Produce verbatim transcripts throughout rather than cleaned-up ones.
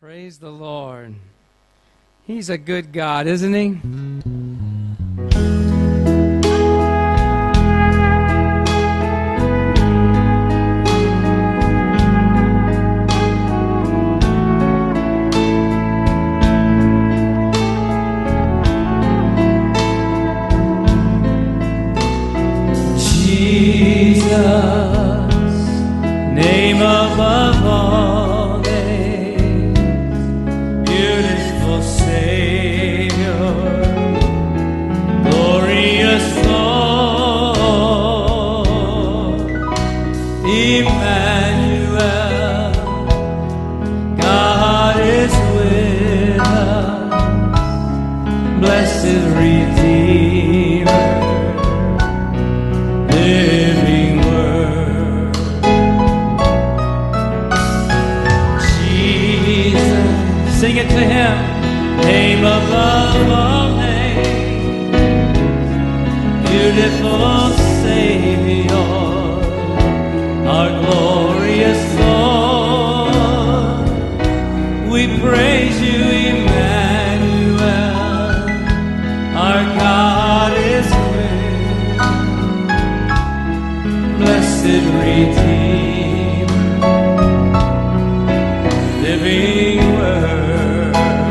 Praise the Lord. He's a good God, isn't he? Jesus, name above all names, beautiful Savior, glorious Lord, Emmanuel, God is with us, blessed Redeemer, living word. Jesus, sing it to him. Name above all names, beautiful Savior, our glorious Lord. We praise you, Emmanuel, our God is with us, blessed Redeemer, living word.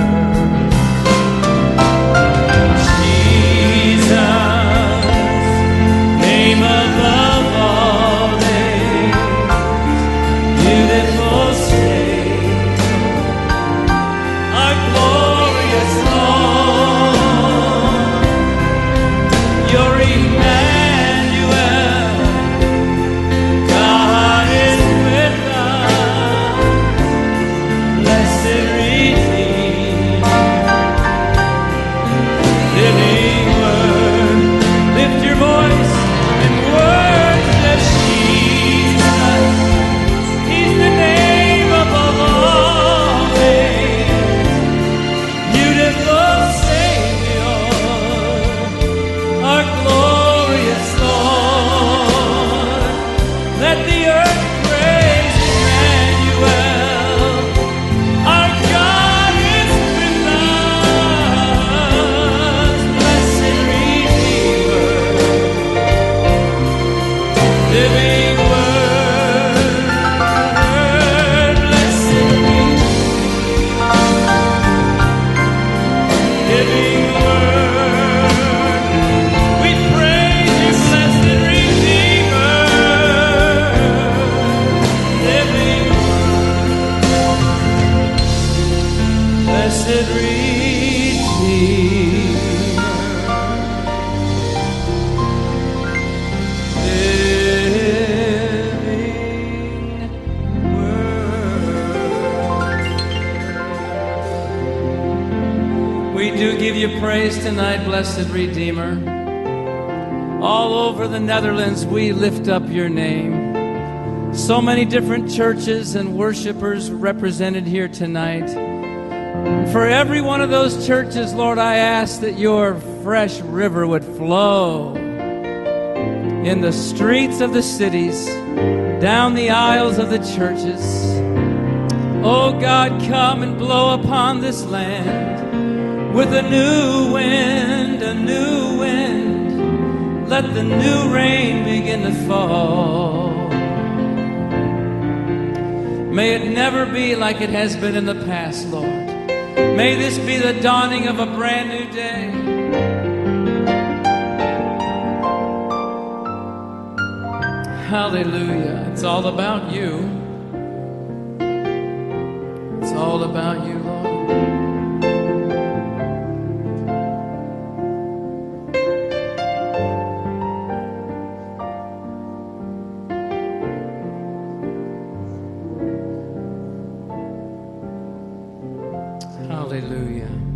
Jesus, name above all names, beautiful Savior, our glorious Lord, your Emmanuel, God is with us, blessed Redeemer, living word. Lift your voice and worship Jesus. He's the name above all names, beautiful Savior, our glorious Lord. Let the earth praise Emmanuel, our God is with us, blessed Redeemer, living word, blessed Redeemer, living word. We praise you, blessed Redeemer, living word, blessed Redeemer, living word. We do give you praise tonight, blessed Redeemer. All over the Netherlands, we lift up your name. So many different churches and worshipers represented here tonight. For every one of those churches, Lord, I ask that your fresh river would flow in the streets of the cities, down the aisles of the churches. Oh God, come and blow upon this land with a new wind, a new wind. Let the new rain begin to fall. May it never be like it has been in the past, Lord. May this be the dawning of a brand new day. Hallelujah. It's all about you. It's all about you, Lord. Hallelujah.